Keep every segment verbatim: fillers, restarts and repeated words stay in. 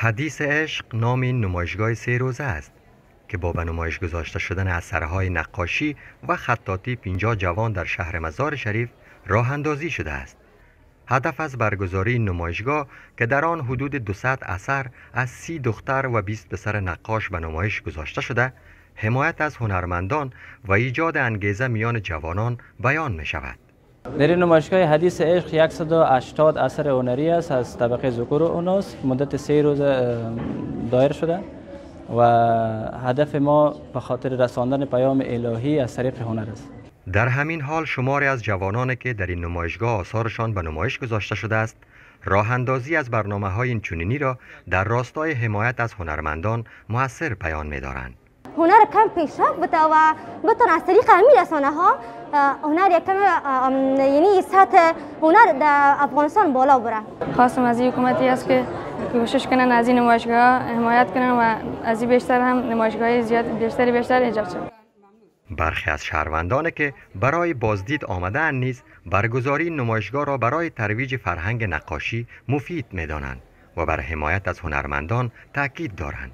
حدیث عشق نام این نمایشگاه سه روزه است که با به نمایش گذاشته شدن اثرهای نقاشی و خطاطی پنجاه جوان در شهر مزار شریف راه اندازی شده است. هدف از برگزاری این نمایشگاه که در آن حدود دویست اثر از سی دختر و بیست پسر نقاش به نمایش گذاشته شده، حمایت از هنرمندان و ایجاد انگیزه میان جوانان بیان می شود. در این نمایشگاه حدیث عشق صد و هشتاد اثر هنری است از طبقه ذکور و اناث، مدت سه روز دایر شده و هدف ما به خاطر رساندن پیام الهی از طریق هنر است. در همین حال شماری از جوانانی که در این نمایشگاه آثارشان به نمایش گذاشته شده است، راه اندازی از برنامه‌های این چنینی را در راستای حمایت از هنرمندان مؤثر بیان می‌دارند. هنر کم پیشرفت بده و بتونه از طریق همین رسانه ها هنر یکم یعنی سطح هنر در افغانستان بالا بره. خواستم از این حکومتی است که کوشش کنن از این نمایشگاه حمایت کنن و از این بیشتر هم نمایشگاه زیاد بیشتری بیشتر ایجاد شد. برخی از شهروندانی که برای بازدید آمده‌اند نیز برگزاری نمایشگاه را برای ترویج فرهنگ نقاشی مفید می‌دانند و بر حمایت از هنرمندان تاکید دارند.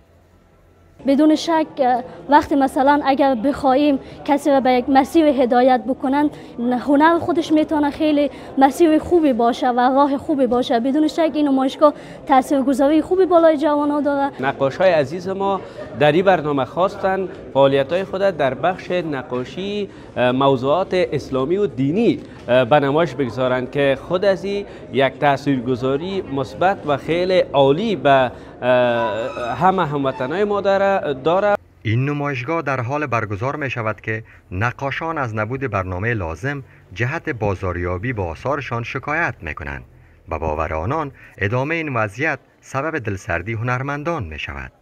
بدون شک وقتی مثلا اگر بخوایم کسی را به یک مسیر هدایت بکنن، هنر خودش میتونه خیلی مسیر خوبی باشه و راه خوبی باشه. بدون شک این نمایشگاه تاثیرگذاری خوبی بالای جوانان داره. نقاشای عزیز ما در این برنامه خواستن فعالیت‌های خود در بخش نقاشی موضوعات اسلامی و دینی به نمایش بگذارند که خود از این یک تاثیرگذاری مثبت و خیلی عالی به همه هموطنان ما داره. این نمایشگاه در حال برگزار می شود که نقاشان از نبود برنامه لازم جهت بازاریابی با آثارشان شکایت می کنند. به باور آنان ادامه این وضعیت سبب دلسردی هنرمندان می شود.